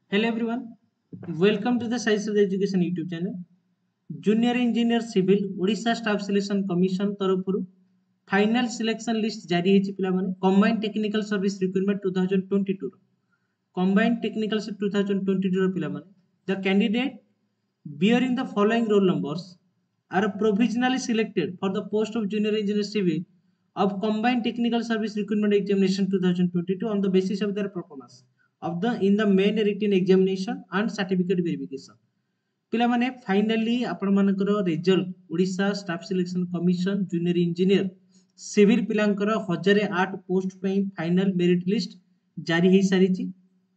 Hello everyone, welcome to the Science of the Education YouTube channel. Junior Engineer Civil Odisha Staff Selection Commission तरफरु final selection list जारी हेछि पिला माने combined technical service recruitment 2022 combined technical 2022 रो पिला माने the candidate bearing the following roll numbers are provisionally selected for the post of junior engineer civil of combined technical service recruitment examination 2022 on the basis of their performance of the in the main written examination and certificate verification. पिला माने finally आपण मानकर result Odisha staff selection commission junior engineer civil पिलांकर 1008 post पे final merit list जारी हे सारी छि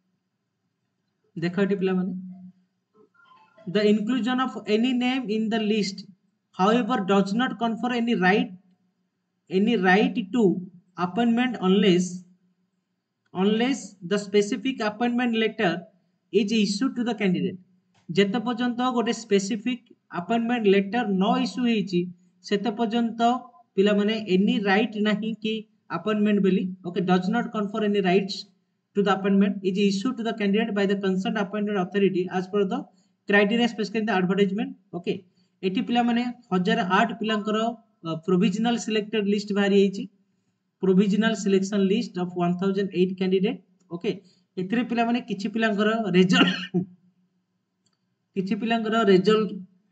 देखा पिला माने the inclusion of any name in the list however does not confer any right to appointment unless the specific appointment letter is issued to the candidate. जेते पर्यंत गोटे स्पेसिफिक अपॉइंटमेंट लेटर न इश्यू हेछि सेते पर्यंत पिला माने एनी राइट नाही कि अपॉइंटमेंट बेली okay does not confer any rights to the appointment is issued to the candidate by the concern appointed authority as per the criteria specified in the advertisement okay एटी पिला माने 1008 पिलांकर provisional selected list बाहरी हेछि provisional selection list of 1008 candidate okay एथिरे पिला माने किछि पिलांकर रिजल्ट किछि पिलांकर रिजल्ट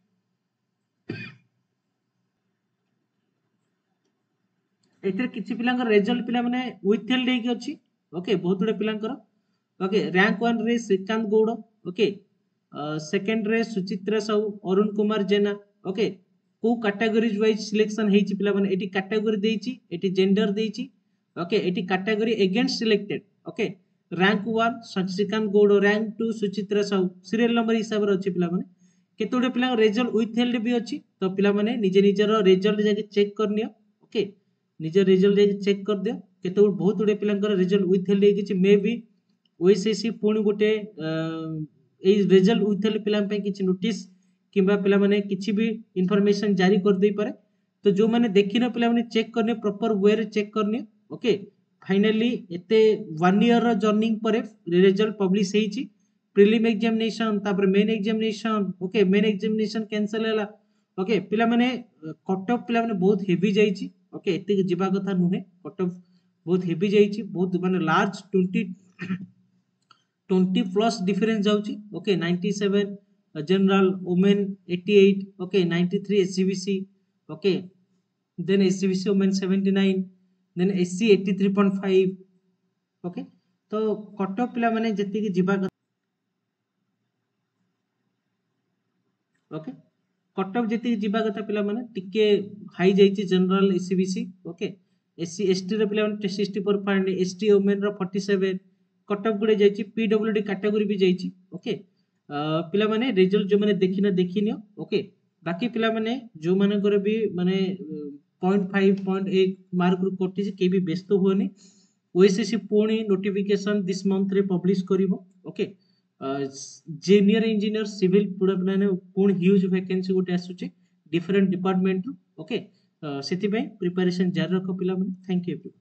एथिरे किछि पिलांकर रिजल्ट पिला माने विथहेल्ड हेकि अछि ओके बहुत गुडे पिलांकर ओके रैंक 1 रे श्रीकांत गौड़ ओके सेकंड रे सुचित्रा साहू अरुण कुमार जेना ओके को कैटेगरीज वाइज सिलेक्शन हेछि पिला माने एटी कैटेगरी देछि एटी जेंडर देछि ओके एटी category against selected okay rank 1 Srikant Gaud rank 2 Suchitra Sahu serial number हिसाब रे अछि पिला माने केतोडे पिला रिजल्ट विथहेल्ड भी अछि तो पिला माने निजे निजर रिजल्ट जाके चेक करनियो ओके निजे रिजल्ट जाके चेक कर दियो केतो बहुत गुडे पिलांकर रिजल्ट विथहेल्ड हे किछि मे बी ओएसएससी पुणी गोटे ए रिजल्ट विथहेल्ड पिला पे किछि नोटिस किबा पिला माने किछि भी इंफॉर्मेशन जारी कर दे पारे तो जो माने देखिनो पिला माने चेक करने प्रॉपर वे रे चेक करने ओके फाइनली एते 1 ईयर रो जर्निंग परे रिजल्ट पब्लिश हेछि प्रीलिम एग्जामिनेशन तापर main examination okay main examination cancel हैला ओके पिला माने कट ऑफ पिला माने बहुत हेवी जाईछि ओके एते जिबा कथा नुहे कट ऑफ बहुत हेवी जाईछि बहुत माने लार्ज 20 प्लस डिफरेंस जाउछि okay 97 general women 88 okay 93 SCBC okay then SCBC women 79 then SC 83.5 okay तो कट ऑफ पिला माने जति कि जिबा ओके कट ऑफ जति जिबा कथा पिला माने टिके हाई जाईछि general SCBC okay SC ST रे पिला माने 64.5 एसटी वुमेन रो 47 कट ऑफ गुडे जाईछि पीडब्ल्यूडी कैटेगरी भी जाईछि ओके पिला माने रिजल्ट जो माने देखिनियो ओके बाकी पिला माने जो माने करे भी माने 0.5 0.8 मार्क रु कटि के भी व्यस्त होनी ओएसएससी पुणी नोटिफिकेशन दिस मंथ रे पब्लिश करिवो ओके जूनियर इंजीनियर सिविल पूरा माने पुणी ह्यूज वैकेंसी गोटे आसुची डिफरेंट डिपार्टमेंट ओके सेति पे प्रिपरेशन जारी रखो पिला माने थैंक यू।